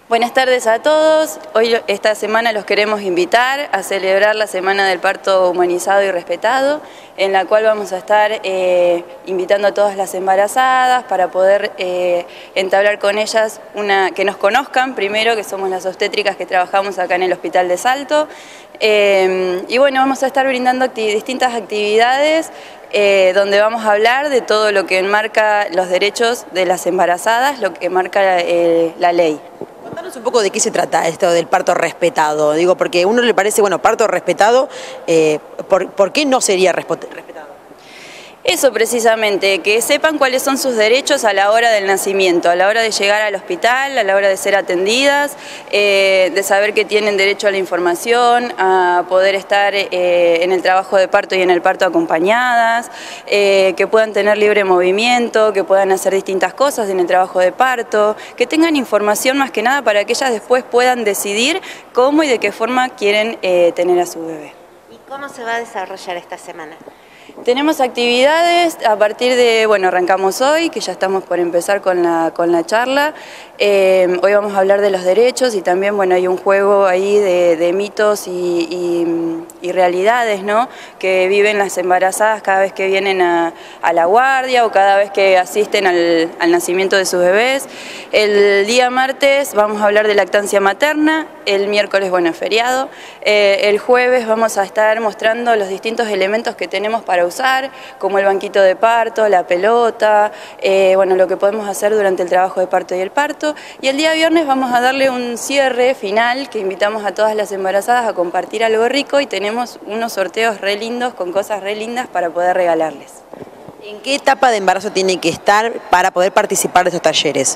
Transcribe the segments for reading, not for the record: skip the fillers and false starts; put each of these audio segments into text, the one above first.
Buenas tardes a todos. Hoy, esta semana, los queremos invitar a celebrar la Semana del Parto Humanizado y Respetado, en la cual vamos a estar invitando a todas las embarazadas para poder entablar con ellas que nos conozcan primero, que somos las obstétricas que trabajamos acá en el Hospital de Salto. Y bueno, vamos a estar brindando distintas actividades donde vamos a hablar de todo lo que enmarca los derechos de las embarazadas, lo que marca la ley. Contanos un poco de qué se trata esto del parto respetado. Digo, porque a uno le parece, bueno, parto respetado, ¿por qué no sería respetado? Eso precisamente, que sepan cuáles son sus derechos a la hora del nacimiento, a la hora de llegar al hospital, a la hora de ser atendidas, de saber que tienen derecho a la información, a poder estar en el trabajo de parto y en el parto acompañadas, que puedan tener libre movimiento, que puedan hacer distintas cosas en el trabajo de parto, que tengan información más que nada para que ellas después puedan decidir cómo y de qué forma quieren tener a su bebé. ¿Y cómo se va a desarrollar esta semana? Tenemos actividades a partir de, bueno, arrancamos hoy, que ya estamos por empezar con la charla. Hoy vamos a hablar de los derechos y también, bueno, hay un juego ahí de mitos y realidades, ¿no?, que viven las embarazadas cada vez que vienen a la guardia o cada vez que asisten al nacimiento de sus bebés. El día martes vamos a hablar de lactancia materna, el miércoles, bueno, es feriado. El jueves vamos a estar mostrando los distintos elementos que tenemos para usar, como el banquito de parto, la pelota, bueno, lo que podemos hacer durante el trabajo de parto y el parto. Y el día viernes vamos a darle un cierre final, que invitamos a todas las embarazadas a compartir algo rico y tenemos unos sorteos re lindos con cosas re lindas para poder regalarles. ¿En qué etapa de embarazo tiene que estar para poder participar de estos talleres?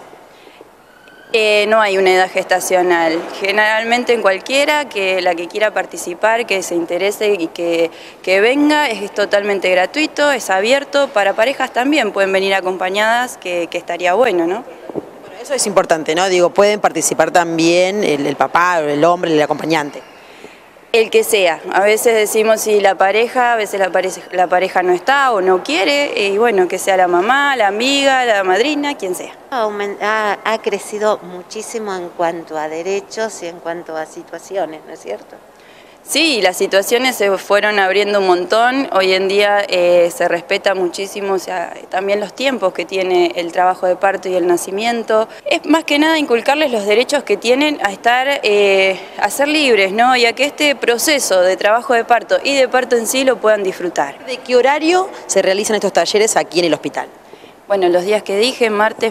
No hay una edad gestacional, generalmente en cualquiera, la que quiera participar, que se interese y que venga, es totalmente gratuito, es abierto, para parejas también pueden venir acompañadas, que estaría bueno, ¿no? Bueno, eso es importante, ¿no? Digo, pueden participar también el papá, el hombre, el acompañante. El que sea, a veces decimos si la pareja, a veces la pareja no está o no quiere, y bueno, que sea la mamá, la amiga, la madrina, quien sea. Ha crecido muchísimo en cuanto a derechos y en cuanto a situaciones, ¿no es cierto? Sí, las situaciones se fueron abriendo un montón, hoy en día se respeta muchísimo, o sea, también los tiempos que tiene el trabajo de parto y el nacimiento. Es más que nada inculcarles los derechos que tienen a estar, a ser libres, ¿no? Y a que este proceso de trabajo de parto y de parto en sí lo puedan disfrutar. ¿De qué horario se realizan estos talleres aquí en el hospital? Bueno, los días que dije,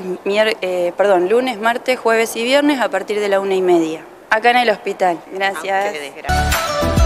lunes, martes, jueves y viernes a partir de la 1:30. Acá en el hospital. Gracias.